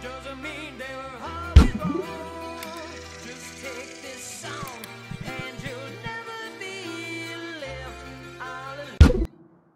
doesn't mean they were always wrong. Just take this song and you'll never be left all alone.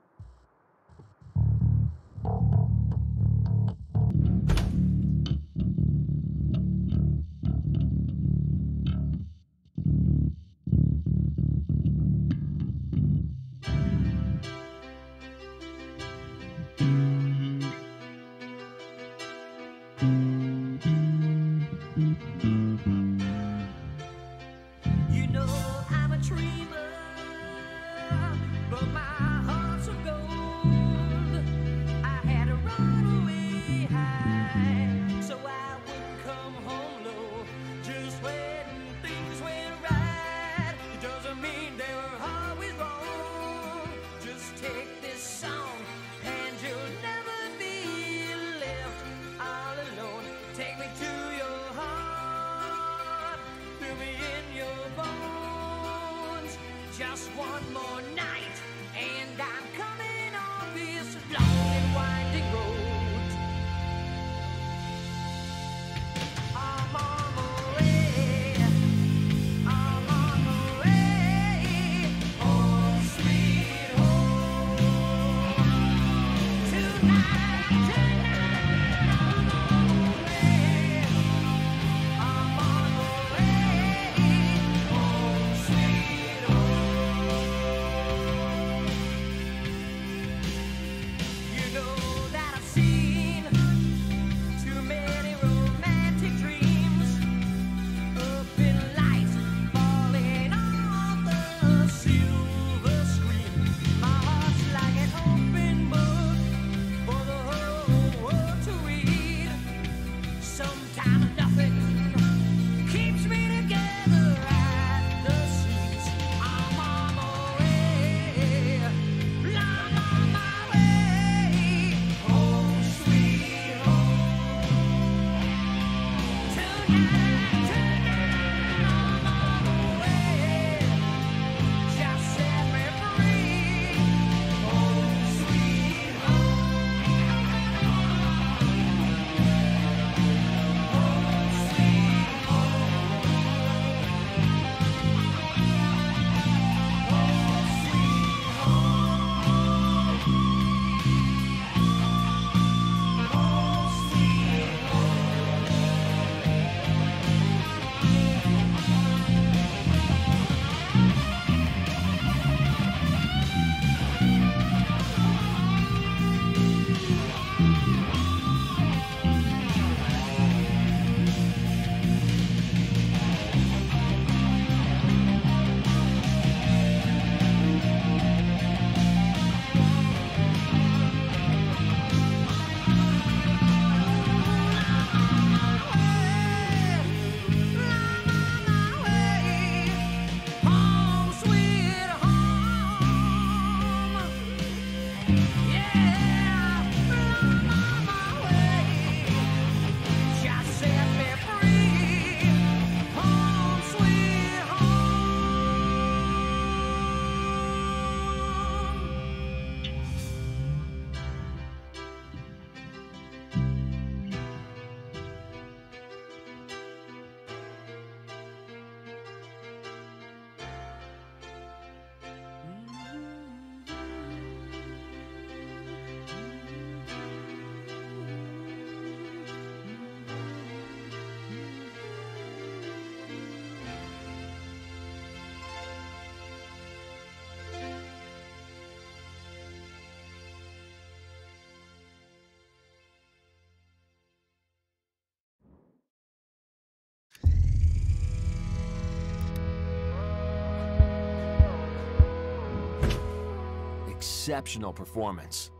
You know I'm a dreamer, but my heart's of gold. I had to run away high, so I wouldn't come home low. Just when things went right, it doesn't mean they were always wrong. Just take this song and you'll never be left all alone. Take me to your heart, feel me in your bones. Just one more night and I'm coming off this long and winding road. I'm on my way, I'm on my way, home sweet home. Tonight, I'm on my way, I'm on my way, home sweet home. You know that I've seen too many romantic dreams up in lights falling off the silver screen. My heart's like an open book for the whole world to read. Sometimes nothing keeps me together at the seams. I'm on my way, I'm on my way, home sweet home. Tonight, I'm on my way, just set me free, home sweet home, home sweet home, home sweet home, home sweet home. Exceptional performance.